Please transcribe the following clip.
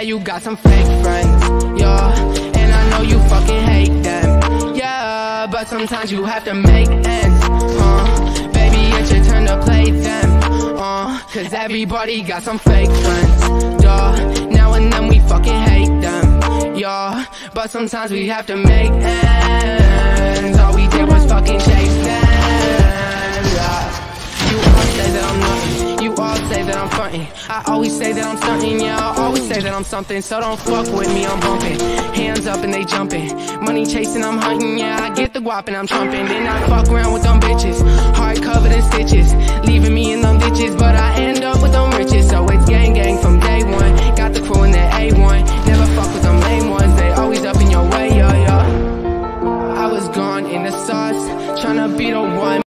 Yeah, you got some fake friends, yeah, and I know you fucking hate them, yeah, but sometimes you have to make ends, baby, it's your turn to play them, cause everybody got some fake friends, yeah, now and then we fucking hate them, yeah, but sometimes we have to make ends. All we did was fucking chase them, yeah. You all say that I'm nothing, you all say that I'm frontin', I always say that I'm stuntin', yeah, I always say that I'm something. So don't fuck with me, I'm bumpin', hands up and they jumpin', money chasing, I'm hunting, yeah, I get the guap and I'm trumpin'. Then I fuck around with them bitches, heart covered in stitches, leaving me in them ditches, but I end up with them riches. So it's gang gang from day one, got the crew in their A1, never fuck with them lame ones, they always up in your way, yeah, yeah. I was gone in the sauce, tryna be the one.